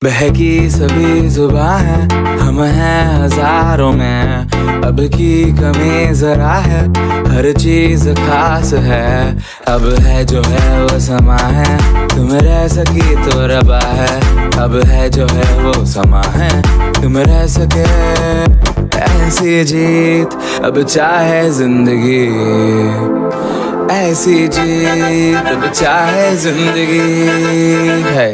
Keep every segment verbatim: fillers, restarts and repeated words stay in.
बहकी सभी जुबां है, हम हैं हजारों में। अब की कमी जरा है, हर चीज खास है। अब है जो है वो समा है, तुम रह सकी तो रबा है। अब है जो है वो समा है, तुम रह सके ऐसी जीत। अब चाहे जिंदगी ऐसी जीत, अब चाहे जिंदगी है।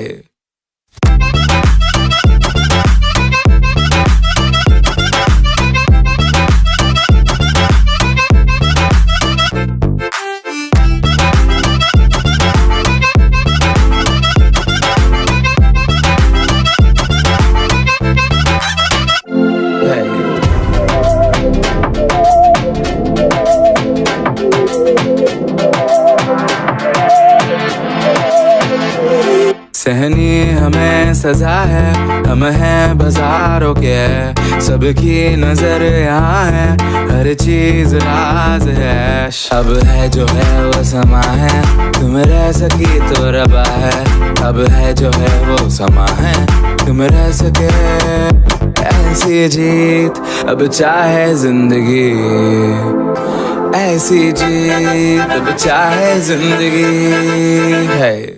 सहनी हमें सजा है, हम हैं बाजारों के। सबकी नजर यहाँ है, हर चीज राज है। अब है जो है वो समा है, तुम रह सकी तो रबा है। अब है जो है वो समा है, तुम रह सके ऐसी जीत। अब चाहे जिंदगी ऐसी जीत, अब चाहे जिंदगी है।